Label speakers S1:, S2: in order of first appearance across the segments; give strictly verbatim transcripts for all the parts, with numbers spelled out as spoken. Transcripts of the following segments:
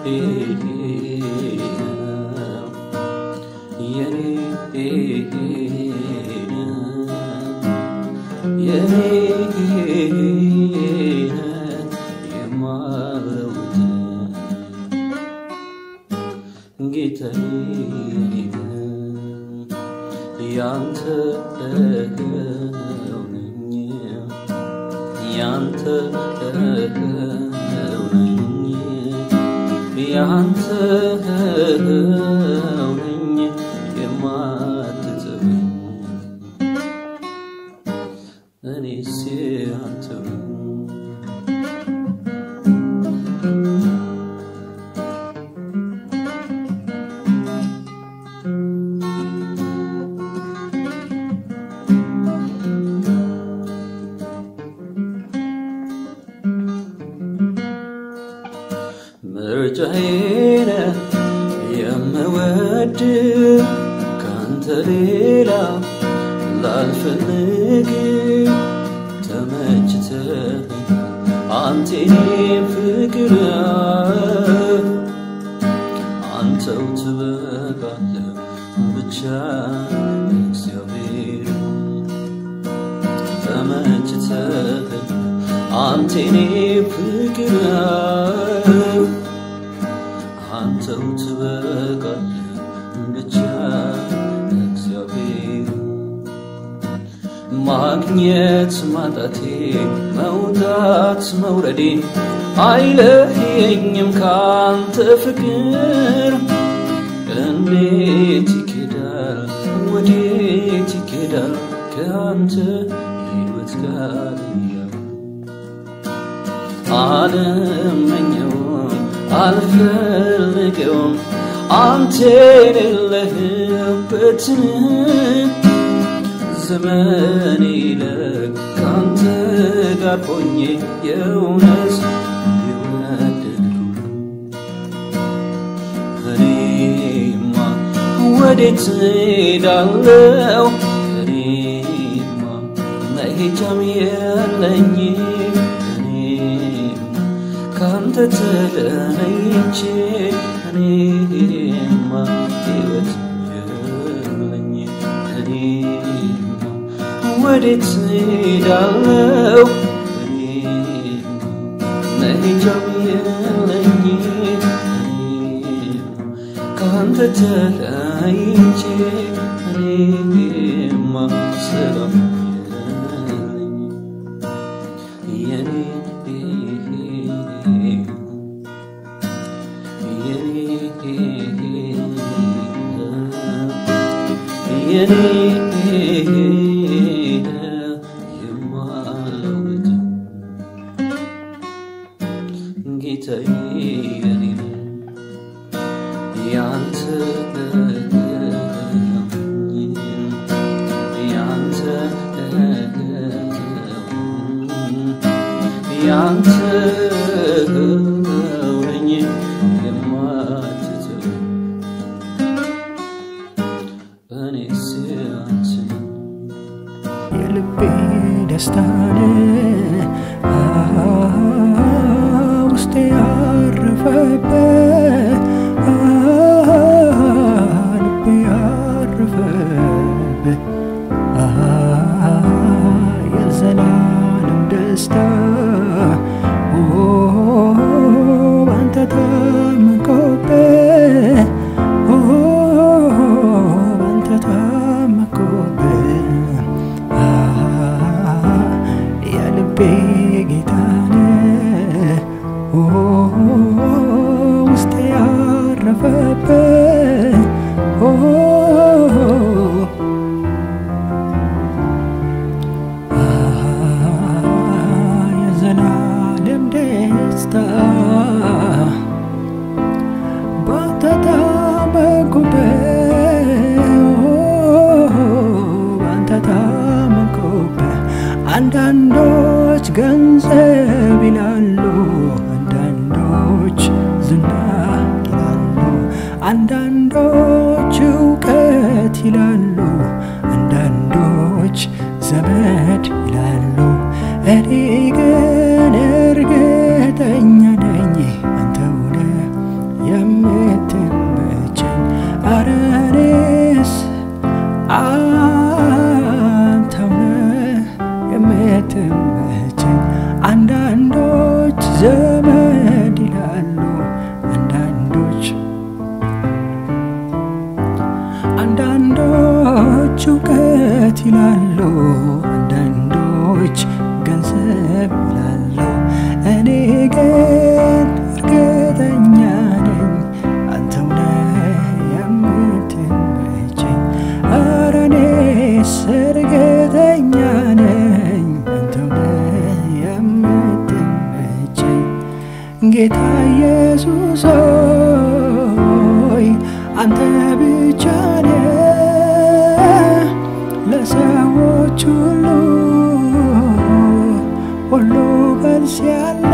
S1: ማግኘት ማጣቴ መውጣት መውረዴ አይለየኝም ካንተ ፍቅር እንዴት ይኬዳል ወዴት ይኬዳል ካንተ ሕይወት ጋር አልመኘውም አልፈልገውም አንተ የሌለህበትን ዘመኔ ለካንተ ጋር ሆኜ የእውነት የወደድኩ እኔማ ወዴት እሄዳለሁ እኔማ መሄጃም የለኝ እኔማ ካንተ ተለይቼ እኔማ ሕይወት የለኝ እኔማ ወዴት እሄዳለሁ እኔማ መሄጃም የለኝ እኔማ ካንተ ተለይቼ እኔማ ሰላም የለኝ የኔ የኔ የማለውት ጌታዬ የኔ ያንተ ያንተ ያንተ
S2: ደስታን ውስጤ ያረፈበት ልቤ ያረፈበት የዘላለም ደስታ ባንተ ታመንኩበት ባንተ ታመንኩበት ጌታን ውስጤ ያረፈበት የዘላለም ደስታ ባንተ ታመንኩበት ባንተ ታመንኩበት አንዳንዶች ገንዘብ ይላሉ አንዳንዶች ዝና ይላሉ አንዳንዶች እውቀት ይላሉ አንዳንዶች ዘመድ ይላሉ እኔ ግን እርግጠኛ ነኝ አንተው ነህ ኢየሱስ ሆይ አንተ ብቻ ነህ ለሰዎች ሁሉ ሁሉ መልስ ያለ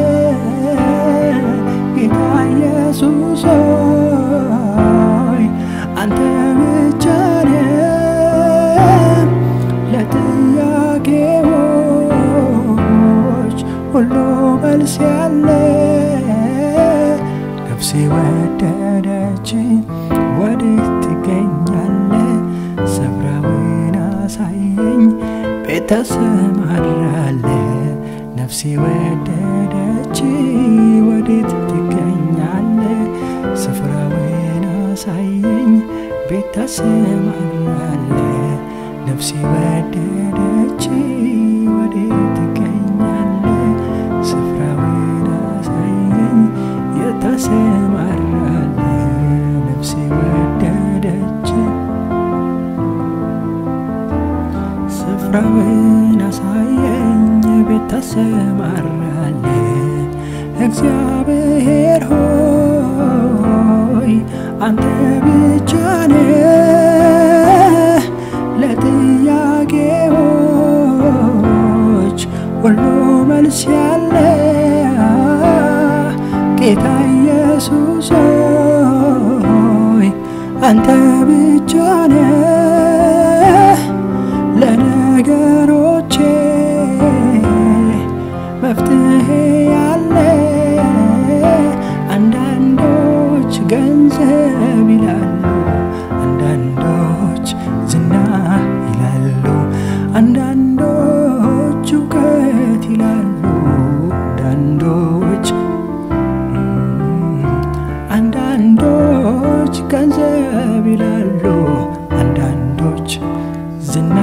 S2: ጌታ ኢየሱስ ሆይ አንተ ብቻ ነህ ለጥያቄዎች ሁሉ መልስ ያለ ነፍሴ ወደደች ወዴት ትገኛለህ ስፍራውን አሳየኝ ቤት ተሰማራለህ ነፍሴ ወደደች ወዴት ትገኛለህ ስፍራውን አሳየኝ ቤት ተሰማራለህ ነፍሴ ወደደች ወዴት ትገኛለህ ስፍራውን አሳየኝ የተሰማራለህ ነፍሴ ወደደች ስፍራውን አሳየኝ ቤት ተሰማራለህ እግዚአብሔር ሆይ አንተ ብቻ ነህ ለጥያቄዎች ሁሉ መልስ ያለ ጌታ ኢየሱስ ሆይ አንተ ብቻ ነህ ለነገሮቼ መፍትሄ ያለ አንዳንዶች ገንዘብ ይላሉ አንዳንዶች ዝና ይላሉ አንዳንዶች እውቀት ይላሉ አንዳንዶች አንዳንዶች ገንዘብ ይላሉ አንዳንዶች ዝና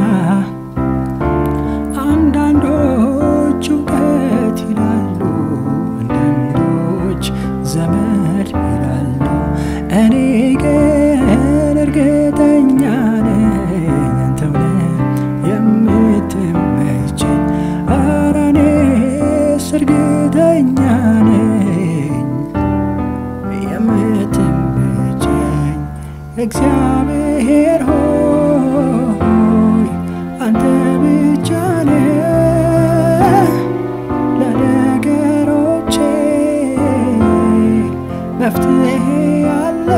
S2: አንዳንዶች እውቀት ይላሉ አንዳንዶች ዘመድ ይላሉ እኔ ግን እርግጠኛ ነኝ አንተው ነህ የምትመቸኝ ኧረ እኔስ እርግጠኛ ነኝ የምትመቸኝ እግዚአብሔር ሆይ አንተ ብቻ ነህ ለነገሮቼ መፍትሄ ያለ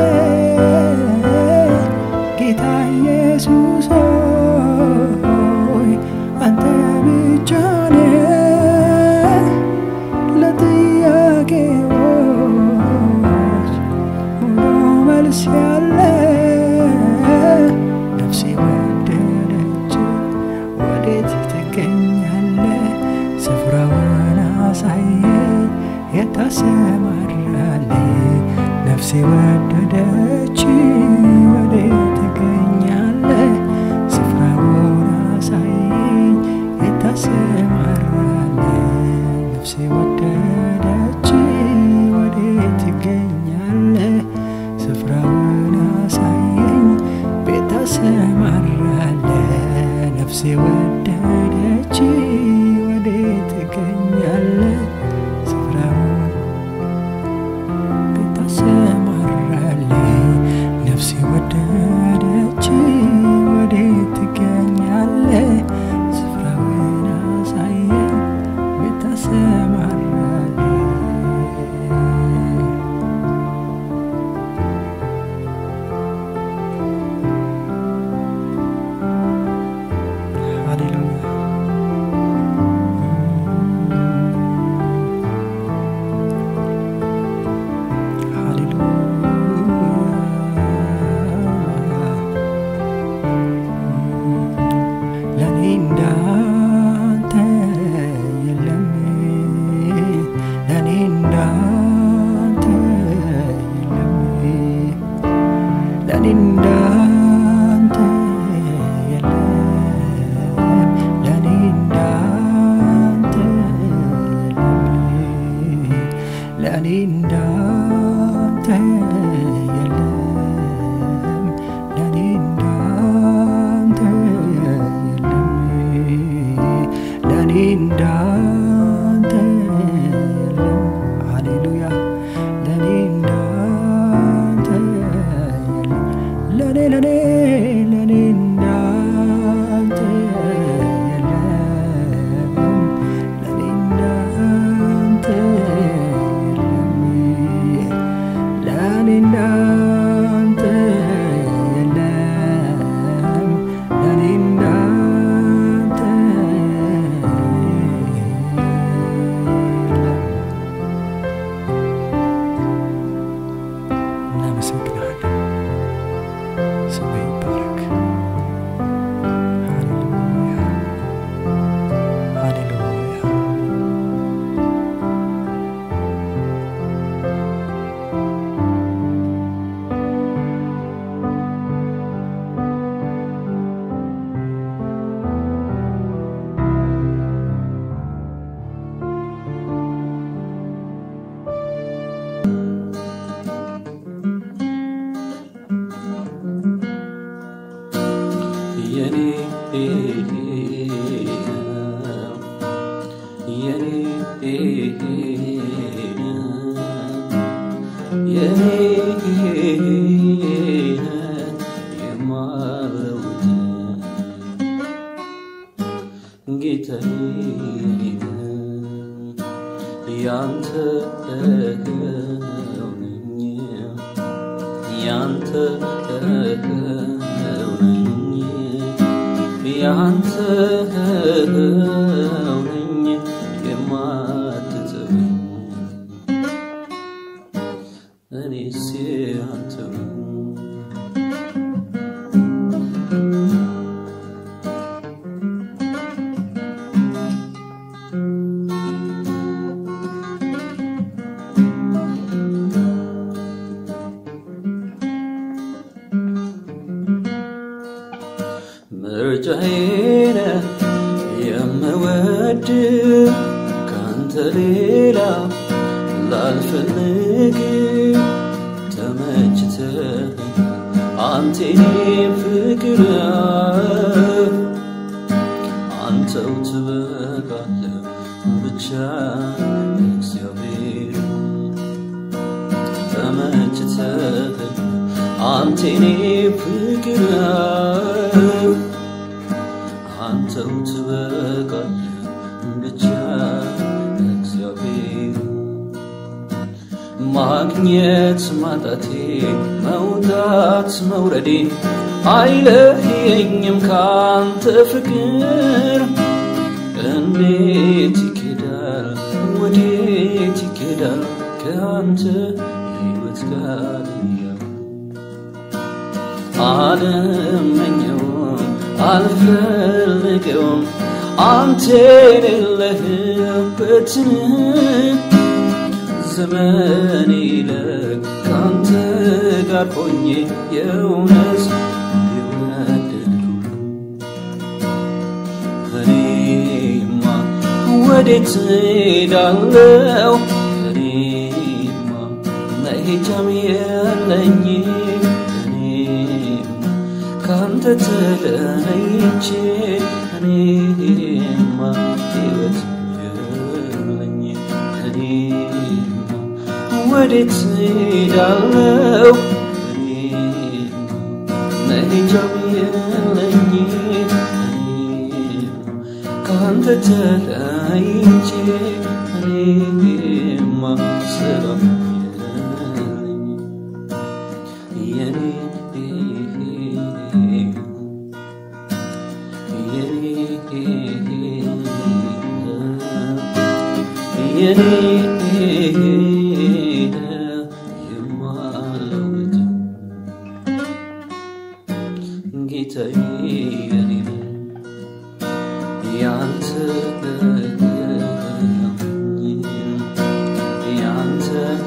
S2: ጌታ ኢየሱስ ሆይ አንተ ብቻ ነህ ለጥያቄዎች ሁሉ መልስ ያለ ነፍሴ ወደደች ወዴት ትገኛለህ ስፍራውን አሳየኝ የተሰማራለህ ነፍሴ ወደደች ወዴት ትገኛለህ ስፍራውን አሳየኝ የተሰማራለህ ነፍሴ ወደደች ወዴት ትገኛለህ ስፍራውን አሳየኝ ቤት ተሰማራለህ ነፍሴ ወደደች ወዴት ትገኛለህ ስፍራውን ቤት ተሰማራለህ ነፍሴ ወደደች ወዴት ትገኛለህ ስፍራውን አሳየኝ ቤት ተሰማራለህ እንዳንተ የለም ሃሌሉያ ለኔ
S1: የኔ የማለውት ጌታዬ ያንተ ነኝ ያንተ ነኝ ያንተ ነኝ የማትተወኝ እኔስ ያንተ ምርጫዬን የምወድ ካንተ ሌላ ላልፈልግ ተመችተህ አንተ የኔ ፍቅር አንተው ትበቃለህ ብቻ እግዚአብሔር ተመችተህ አንተ የኔ ፍቅር አንተው ትበቃለህ ብቻ እግዚአብሔር ማግኘት ማጣቴ መውጣት መውረዴ አይለየኝም ካንተ ፍቅር እንዴት ይኬዳል ወዴት ይኬዳል ካንተ ሕይወት ጋር አልመኘውም አልፈልገውም አንተ የሌለህበትን ዘመን ይለቅ ካንተ ጋር ሆኜ የእውነት የወደድኩህ እኔማ ወዴት እሄዳለሁ እኔማ መሄጃም የለኝ ካንተ ተለይቼ እኔማ ሕይወት የለኝ እኔማ ወዴት እሄዳለሁ እኔማ መሄጃም የለኝ እኔማ ካንተ ተለይቼ እኔማ ሰላም የለኝ የኔ የኔ የማለውት ጌታዬ የኔ ያንተ ያንተ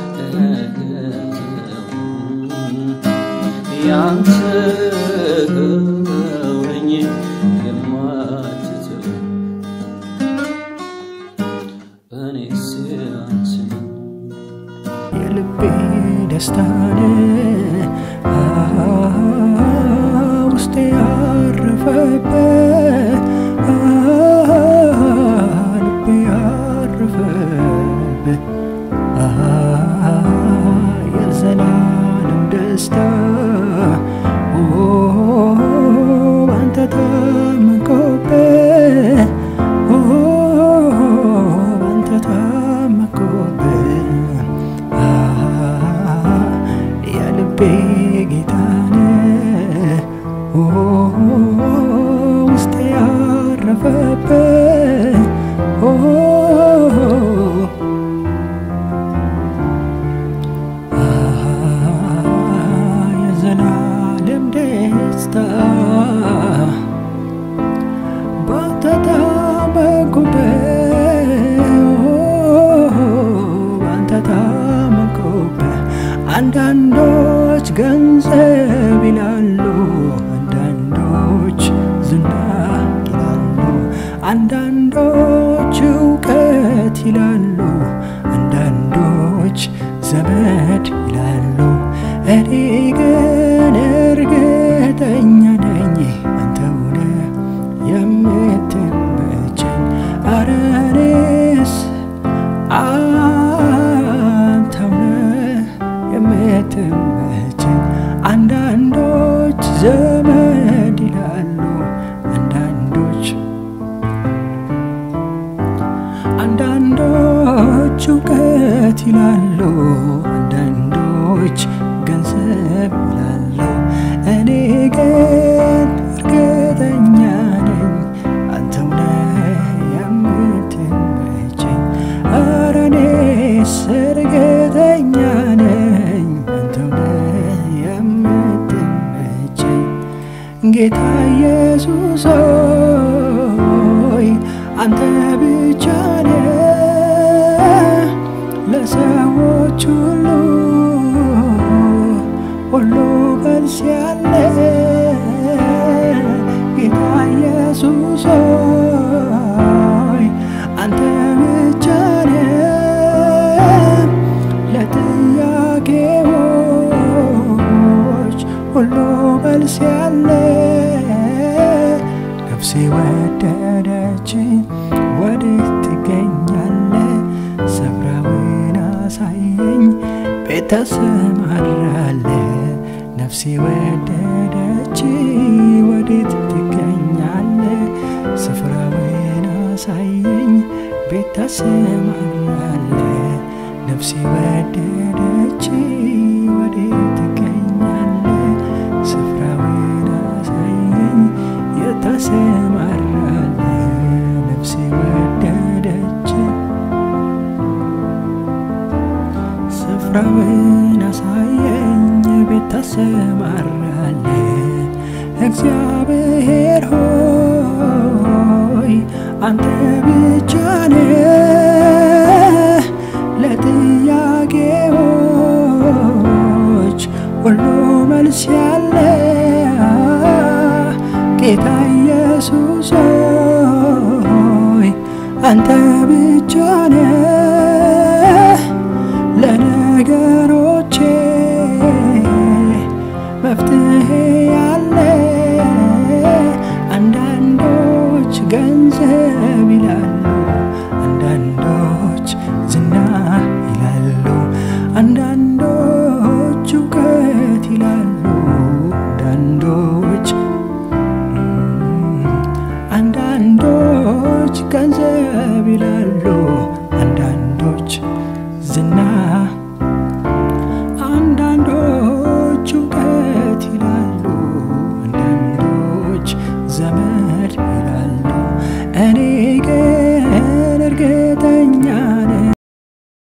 S1: ያንተ ነኝ የማትተወኝ እኔስ ያንተ
S2: የልቤ ደስታን ውስጤ ያረፈበት ልቤ ያረፈበት የዘላለም ደስታ ባንተ ታመንኩበት ባንተ ታመንኩበት የልቤ ጌታን ውስጤ ያረፈበት የዘላለም ደስታ ባንተ ታመንኩበት ባንተ ታመንኩበት አንዳንዶች ገንዘብ ይላሉ አንዳንዶች ዝና ይላሉ አንዳንዶች እውቀት ይላሉ አንዳንዶች ዘመድ ይላሉ እኔ ግን እርግጠኛ ነኝ አንተው ነህ የምትመቸኝ ኧረ እኔስ አንተው ነህ የምትመቸኝ አንዳንዶች ዘመድ ይላሉ አንዳንዶች አንዳንዶች እውቀት ይላሉ አንዳንዶች ገንዘብ ይላሉ እኔ ግን እርግጠኛ ነኝ አንተው ነህ የምትመቸኝ ኧረ እኔስ እርግጠኛ ነኝ አንተው ነህ የምትመቸኝ ጌታ ኢየሱስ ሆይ አንተ ብቻ ነህ ለሰዎች ሁሉ ሁሉ መልስ ያለ ጌታ ኢየሱስ ሆይ አንተ ብቻ ነህ ለጥያቄዎች ሁሉ መልስ ያለ ነፍሴ ወደደችኝ ወዴት ትገኛለህ ስፍራውን አሳየኝ ቤት ተሰማራለህ ነፍሴ ወደደችኝ ወዴት ትገኛለህ ስፍራውን አሳየኝ ቤት ተሰማራለህ ነፍሴ ወደደችኝ ወዴት ትገኛለህ ስፍራውን አሳየኝ የተሰማራለህ ነፍሴ ወደደችኝ ስፍራውን አሳየኝ ቤት ተሰማራለህ እግዚአብሔር ሆይ አንተ ብቻ ነህ ለጥያቄዎች ሁሉ መልስ ያለ ጌታ ኢየሱስ ሆይ አንተ ብቻ ነህ ለነገሮቼ መፍትሄ ያለ አንዳንዶች ገንዘብ ይላሉ አንዳንዶች ዝና ይላሉ አንዳንዶች እውቀት ይላሉ አንዳንዶች አንዳንዶች ገንዘብ ይላሉ አንዳንዶች ዝና